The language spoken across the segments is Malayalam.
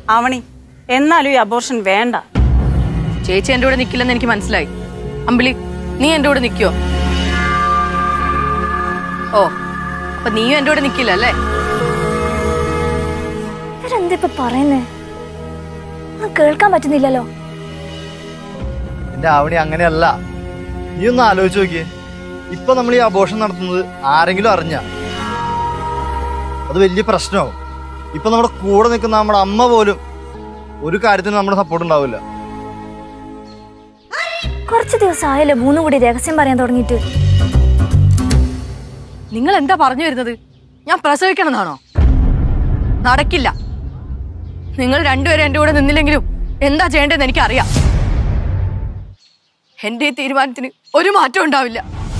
ആവണി, എന്നാലും ഈ അബോർഷൻ വേണ്ട. ചേച്ചി എന്റെ കൂടെ നിക്കില്ലെന്ന് എനിക്ക് മനസ്സിലായി. അമ്പിളി, നീ എന്റെ കൂടെ നിക്കോ? ഓ, അപ്പൊ നീയും എന്റെ കൂടെ നിക്കില്ല അല്ലേ? ഇവരെന്തിപ്പോ പറയുന്നേ? കേൾക്കാൻ പറ്റുന്നില്ലല്ലോ. എന്റെ ആവണി അങ്ങനെയല്ല. നീ ഒന്ന് ആലോചിച്ച് നോക്കിയേ. ഇപ്പൊ നമ്മൾ ഈ അബോർഷൻ നടത്തുന്നത് ആരെങ്കിലും അറിഞ്ഞ അത് വലിയ പ്രശ്നമാവും. ഇപ്പൊ നമ്മുടെ കൂടെ നിൽക്കുന്ന നമ്മുടെ അമ്മ പോലും ഒരു കാര്യത്തിന് നമ്മുടെ സപ്പോർട്ട് ഉണ്ടാവില്ല. കുറച്ച് ദിവസം ആയല്ലോ മൂന്നും കൂടി രഹസ്യം പറയാൻ തുടങ്ങിയിട്ട്. നിങ്ങൾ എന്താ പറഞ്ഞു വരുന്നത്? ഞാൻ പ്രസവിക്കണമെന്നാണോ? നടക്കില്ല. നിങ്ങൾ രണ്ടുപേരും എന്റെ കൂടെ നിന്നില്ലെങ്കിലും എന്താ ചെയ്യേണ്ടതെന്ന് എനിക്കറിയാം. എന്റെ തീരുമാനത്തിന് ഒരു മാറ്റം ഉണ്ടാവില്ല.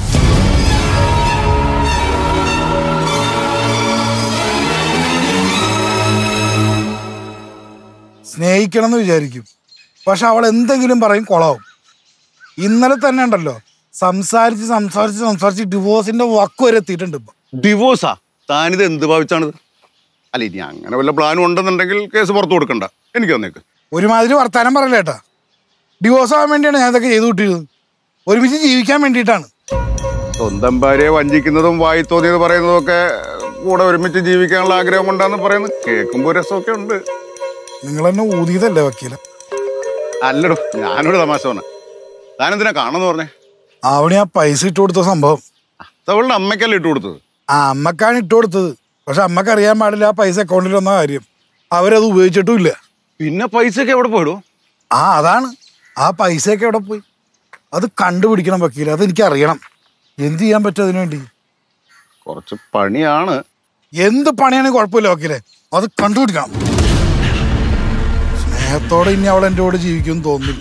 സ്നേഹിക്കണം എന്ന് വിചാരിക്കും, പക്ഷെ അവൾ എന്തെങ്കിലും പറയും കൊളാവും. ഇന്നലെ തന്നെ ഉണ്ടല്ലോ സംസാരിച്ച് ഡിവോഴ്സിന്റെ വക്ക് വരെ എത്തിയിട്ടുണ്ട്. ഇപ്പൊ ഡിവോഴ്സാ? താനിത് എന്ത് ഭാവിച്ചാണിത്? അല്ല, ഇനി അങ്ങനെ വല്ല പ്ലാനും ഉണ്ടെന്നുണ്ടെങ്കിൽ കേസ് പുറത്തു കൊടുക്കണ്ട. എനിക്ക് തന്നേക്ക്. ഒരുമാതിരി വർത്താനം പറയല്ലേട്ടാ. ഡിവോഴ്സ് ആവാൻ വേണ്ടിയാണ് ഞാൻ ഇതൊക്കെ ചെയ്തു വിട്ടിരുന്നത്. ഒരുമിച്ച് ജീവിക്കാൻ വേണ്ടിയിട്ടാണ്. സ്വന്തം ഭാര്യയെ വഞ്ചിക്കുന്നതും വായി തോന്നിയത് പറയുന്നതും ഒക്കെ കൂടെ ഒരുമിച്ച് ജീവിക്കാനുള്ള ആഗ്രഹം കൊണ്ടാന്ന് പറയുന്നത് കേൾക്കുമ്പോൾ രസമൊക്കെ ഉണ്ട്. നിങ്ങൾ എന്നെ ഊതിയതല്ലേ വക്കീല? അല്ലടോ, ഞാനൊരു തമാശ പറഞ്ഞ. താനെന്തിനാ കാണുന്നു പറഞ്ഞേ? അവിടെ ആ പൈസ ഇട്ട് കൊടുത്ത സംഭവം അവളുടെ അമ്മയ്ക്കല്ലേ ഇട്ട് കൊടുത്തത്? ആ അമ്മക്കാണ് ഇട്ട് കൊടുത്തത്. പക്ഷെ അമ്മക്ക് അറിയാൻ പാടില്ല ആ പൈസ അക്കൗണ്ടിൽ വന്ന കാര്യം. അവരത് ഉപയോഗിച്ചിട്ടും ഇല്ല. പിന്നെ പൈസയൊക്കെ എവിടെ പോയിടും? ആ അതാണ്, ആ പൈസയൊക്കെ എവിടെ പോയി അത് കണ്ടുപിടിക്കണം വക്കീല. അതെനിക്കറിയണം. എന്ത് ചെയ്യാൻ പറ്റും അതിനു വേണ്ടി? കുറച്ച് പണിയാണ്. എന്ത് പണിയാണെങ്കിൽ കുഴപ്പമില്ല വക്കീലെ, അത് കണ്ടുപിടിക്കണം. സ്നേഹത്തോടെ ഇനി അവൾ എൻ്റെ കൂടെ ജീവിക്കുമെന്ന് തോന്നുന്നില്ല.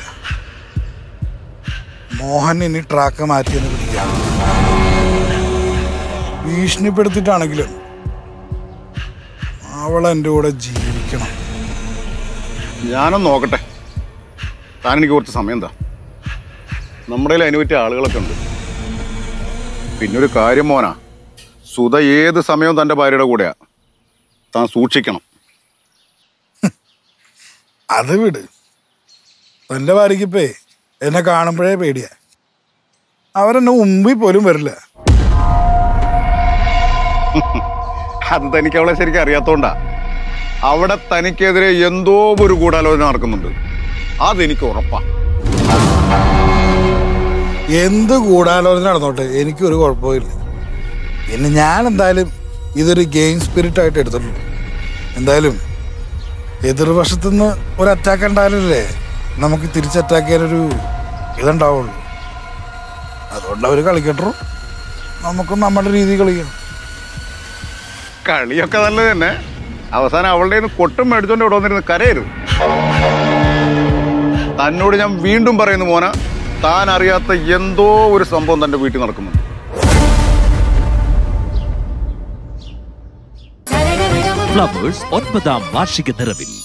മോഹൻ ഇനി ട്രാക്ക് മാറ്റിയെന്ന് പിടിക്കാം. ഭീഷണിപ്പെടുത്തിട്ടാണെങ്കിലും അവൾ എൻ്റെ കൂടെ ജീവിക്കണം. ഞാനൊന്ന് നോക്കട്ടെ. താൻ എനിക്ക് കുറച്ച് സമയം എന്താ? നമ്മുടെ അതിന് പറ്റിയ ആളുകളൊക്കെ ഉണ്ട്. പിന്നൊരു കാര്യം മോനാ, സുധ ഏത് സമയവും തൻ്റെ ഭാര്യയുടെ കൂടെയാ. താൻ സൂക്ഷിക്കണം. അത് വിട്. എൻ്റെ ഭാര്യയ്ക്കിപ്പേ എന്നെ കാണുമ്പോഴേ പേടിയാ. അവരെന്നെ മുമ്പിൽ പോലും വരില്ല. അത് തനിക്ക് അവളെ ശരിക്കും അറിയാത്തോണ്ടാ. അവിടെ തനിക്കെതിരെ എന്തോ ഒരു ഗൂഢാലോചന നടക്കുന്നുണ്ട്. അതെനിക്ക് ഉറപ്പാ. എന്ത് ഗൂഢാലോചന നടന്നോട്ടെ, എനിക്കൊരു കുഴപ്പമില്ല. പിന്നെ ഞാൻ എന്തായാലും ഇതൊരു ഗെയിം സ്പിരിറ്റ് ആയിട്ട് എടുത്തിട്ടുണ്ട്. എന്തായാലും എതിർവശത്തുനിന്ന് ഒരു അറ്റാക്ക് ഉണ്ടായാലല്ലേ നമുക്ക് തിരിച്ച് അറ്റാക്ക് ചെയ്യാനൊരു ഇതുണ്ടാവുള്ളൂ. അതുകൊണ്ട് അവർ കളിക്കട്ടോ, നമുക്ക് നമ്മുടെ രീതി കളിക്കാം. കളിയൊക്കെ നല്ലത് തന്നെ. അവസാനം അവളുടെ കൊട്ടും മേടിച്ചോണ്ട് ഇവിടെ വന്നിരുന്ന് കരയരുത്. തന്നോട് ഞാൻ വീണ്ടും പറയുന്നു മോന, താൻ അറിയാത്ത എന്തോ ഒരു സംഭവം തന്റെ വീട്ടിൽ നടക്കുന്നുണ്ട്. ഫ്ലവേഴ്സ് 9ാം വാർഷിക നിറവിൽ